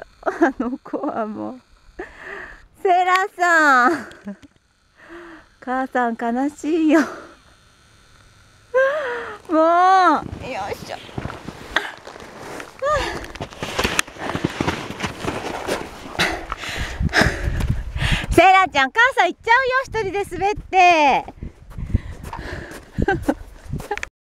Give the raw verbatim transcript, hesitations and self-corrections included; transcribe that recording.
あの子はもう。セラさん。母さん悲しいよ。もう。よいしょ。セイラちゃん、母さん行っちゃうよ、一人で滑って。